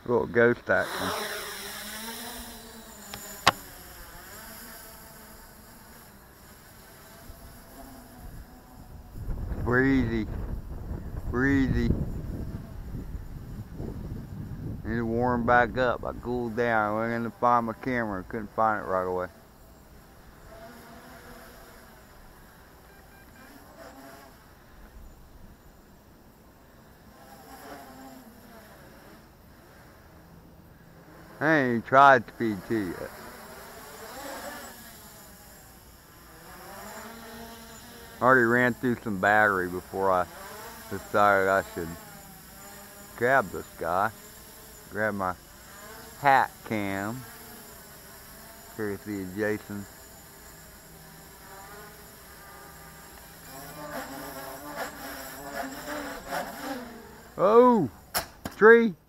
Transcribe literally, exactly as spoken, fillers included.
Little ghost action. Breezy. Breezy. Need to warm back up. I cooled down. I went in to find my camera. Couldn't find it right away. I ain't even tried speed two yet. Already ran through some battery before I decided I should grab this guy. Grab my hat cam. Courtesy of Jason. Oh! Tree!